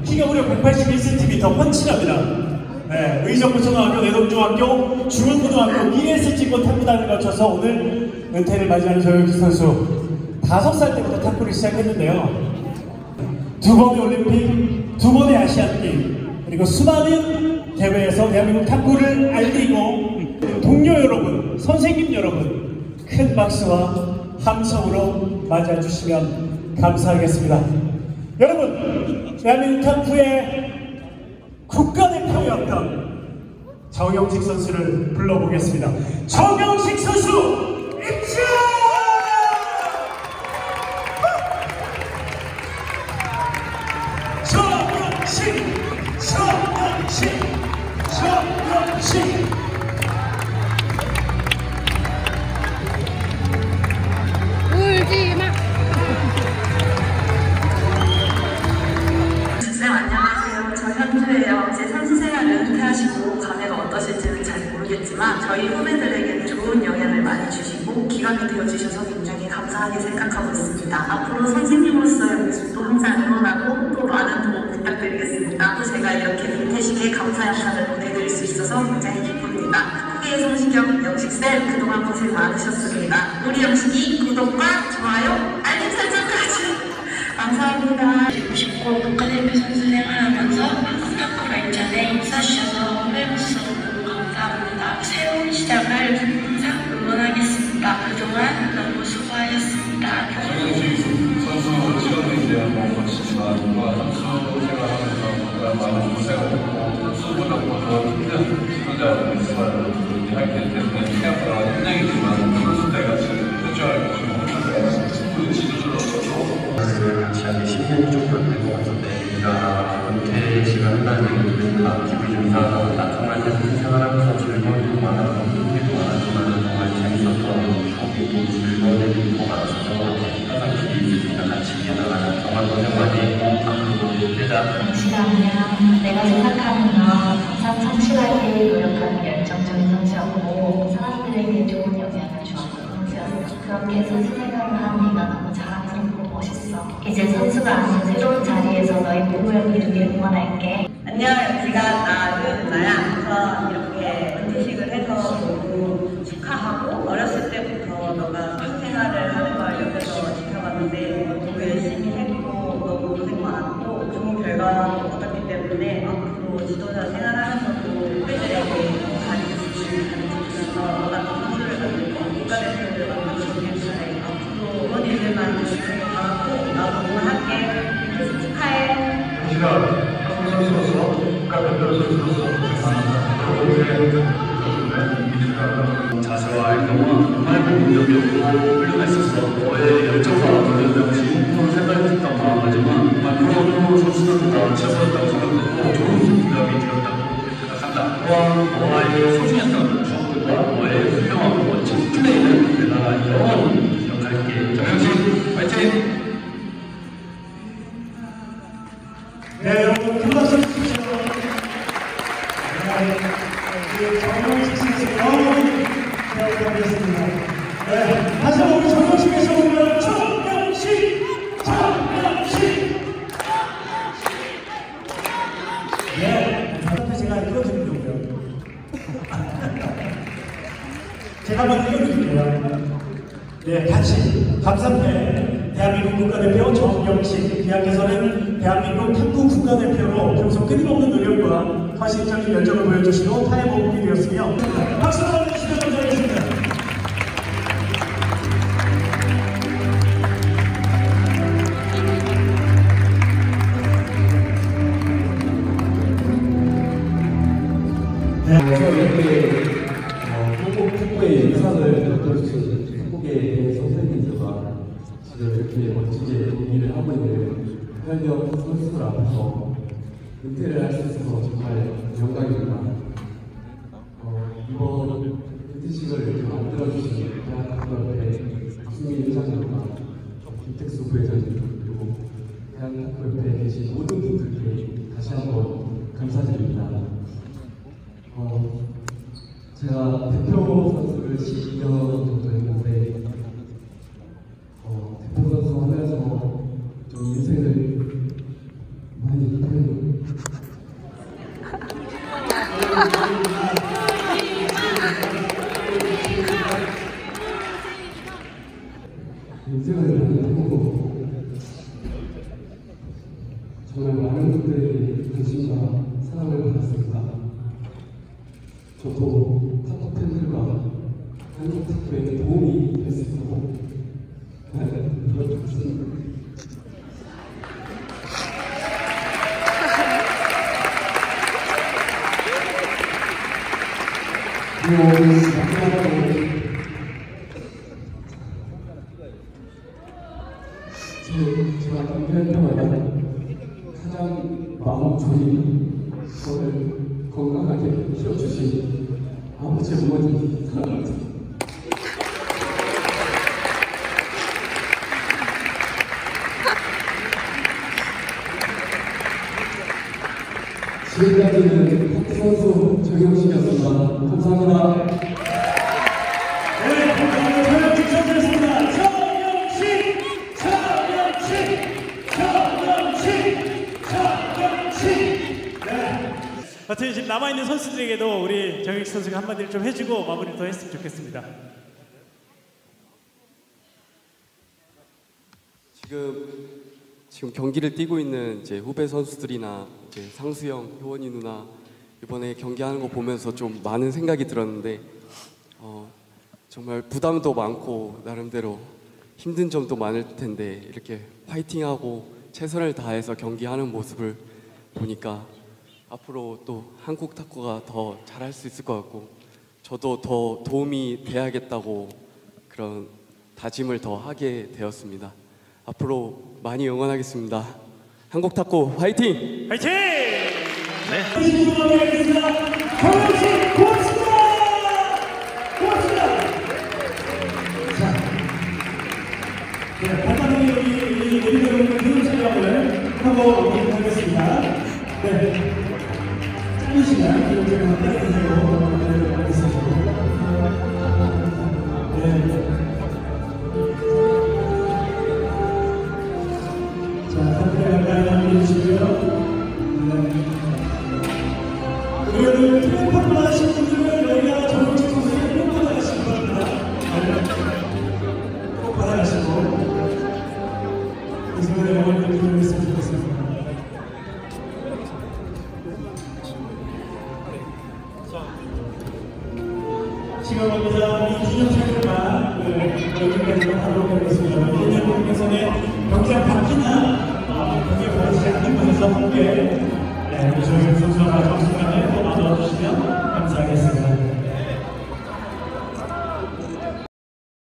키가 무려 181cm, 펀치랍니다. 네, 의정부초등학교, 내동중학교, 중흥고등학교, 기네스직권 탁구단을 거쳐서 오늘 은퇴를 맞이하는 조영식 선수. 5살 때부터 탁구를 시작했는데요. 2번의 올림픽, 2번의 아시안게임, 그리고 수많은 대회에서 대한민국 탁구를 알리고 동료 여러분, 선생님 여러분, 큰 박수와 함성으로 맞이해 주시면 감사하겠습니다. 여러분, 대한민국 탁구의 국가대표였던 정영식 선수를 불러보겠습니다. 정영식 선수 입장! 정영식 울지마. 선생님 안녕하세요. 저 현주예요. 제 선수 생활을 은퇴하시고 감회가 어떠실지는 잘 모르겠지만 저희 후배들에게는 좋은 영향을 많이 주시고 기관이 되어주셔서 굉장히 감사하게 생각하고 있습니다. 앞으로 선생님으로서의 모습도 항상 응원하고 또 많은 도움 부탁드리겠습니다. 또 제가 이렇게 은퇴식에 감사 영상을 보내드릴 수 있어서 굉장히 기쁩니다. 탁구계의 성시경 영식쌤 그동안 고생 많으셨습니다. 우리 영식이 구독과 좋아요, 알림 설정까지 감사합니다. 되고 싶고 국가대표 선수 생활하면서 한국 탁구 발전에 인사주셔서 후배로서 너무 감사합니다. 새로운 시작을 항상 응원하겠습니다. 그동안 너무 수고하셨습니다. 선수 시간도 이제 한번 거치지만 선수 생활하면서 많은 고생을 했고 선수보다 더 힘든 지도자 모습을 하기 때문에 생각보다 힘들겠지만 선수 때가 결정할 그 지도자로서도 같이 한 10년 정도 된 것 같은데 우리가 은퇴 시간 한다는 얘기를 들으니까 기분이 좀 이상하다. 정말 대학교 생활하면서 즐거운 일도 많았고 힘들도 많았지만 정말 재밌었던 추억이고 즐거운 일이 많았어서 항상 우리가 같이 이어나가는 정말 고생 많이 했고 앞으로도 힘내자. 시간이랑 내가 생각하는 건 항상 성실하게 노력하는 열정적인 선수였고 사람들에게 좋은 영향을 주었던 선수였어. 그렇게 선수 생활을 하는 네가 너무 자랑스럽고 멋있어. 이제 선수가 아닌 새로운 자리에서 너의 꿈을 이루길 응원할게. 안녕, 영식아. 나는 나야. 이렇게 은퇴식을 해서 너무 축하하고 어렸을 때부터 너가 사회생활을 하는 걸 옆에서 지켜봤는데 너무 열심히 했고 너무 고생 많았고 좋은 결과도 얻었기 때문에 앞으로 지도자 생활하면서도 후배들에게 가르쳐주면서 너가 또 선수를 만들고 국가대표를 만들고 있겠는데 앞으로 그런 일들만 열심히 바라고 나도 응원할게. 은퇴식 축하해. 제가 한국 선수로서 국가대표 선수로서 자세와 행동은 정말 긍정적이었고 훌륭했었어. 너의 열정과 긍정 역시 프로 생각이 했던 마음가짐은 정말 프로 선수들보다 최고였다고 생각했고 좋은 기억이 들었다고 생각한다. 또한 너와의 소중했던 추억들과 너의 훌륭하고 멋진 플레이는 내가 영원히 기억할게. 정영식 화이팅! 네, 여러분 큰 박수 주십시오. 정영식 선수 너무 감사드렸습니다. 네, 다시 한번 우리 정영식의 소리를 정영식! 네, 저한테 제가 읽어드리려고요. 제가 한번 읽어드릴게요. 네, 같이 감사패 대한민국 국가대표 정영식 기왕께서는 대한민국 탁구 국가대표로 평소 끊임없는 노력과 헌신적인 열정을 보여주시고 타의 모범이 되었으며 박수 한번 주시면 감사하겠습니다. 이렇게 한국 탁구의 인상을 만들어주신 한국의 선생님들과 지금 이렇게 멋지게 일을 하고 있는 현역 선수들 앞에서 은퇴를 할 수 있어서 정말 영광입니다. 이번 은퇴식을 이렇게 만들어주신 대한탁구협회 박수민 회장님과 김택수 부회장님 그리고 대한탁구협회에 계신 모든 분들께 다시 한번 감사드립니다. 제가 대표 선수를 12년 정도 했는데 대표 선수 하면서 좀 인생을 많이 인생을 하고 정말 많은 분들의 관심과 사랑을 받았습니다. 저도 탁구 팬들과 한국 탁구에 도움이 될 수 있도록 노력하겠습니다. 제가 경기할 때마다 가장 마음 졸인 저를 건강하게 키워주신 아버지 어머니 사랑합니다. 지금까지는 탁구 선수 정영식이었습니다. 감사합니다. 네, 감사합니다. 정영식 선수였습니다. 하여튼 지금 남아있는 선수들에게도 우리 정익 선수가 한마디를 좀 해주고 마무리를 더 했으면 좋겠습니다. 지금 경기를 뛰고 있는 이제 후배 선수들이나 이제 상수형, 효원이 누나 이번에 경기하는 거 보면서 좀 많은 생각이 들었는데 정말 부담도 많고 나름대로 힘든 점도 많을 텐데 이렇게 파이팅하고 최선을 다해서 경기하는 모습을 보니까 앞으로 또 한국 탁구가 더 잘할 수 있을 것 같고 저도 더 도움이 돼야겠다고 그런 다짐을 더 하게 되었습니다. 앞으로 많이 응원하겠습니다. 한국 탁구 화이팅! 화이팅! 네. 정영식 고맙습니다. 고맙습니다. 자, 네, 간단하게 우리 내리는 교육 촬영을 하고 하겠습니다. 네. 짧은 시간 기록 촬영을 따라주시고 하겠습니다. 네. 자, 함께 가까이 해주시고요. 우리는 팬파크 하신 분들은 여기가 정영식 선수의 꼭 받아가시기 바랍니다. 꼭 받아가시고 이 순간에 영원히 기도했으면 좋겠습니다. 시간입니다. 이 기념 촬영만 여기까지 하도록 하겠습니다. 기념 공개선에 경기가 바뀌나 경기가 바뀌지 않는 곳에서 함께 우리 정영식 선수와 정식간에 또 만나주시면 감사하겠습니다.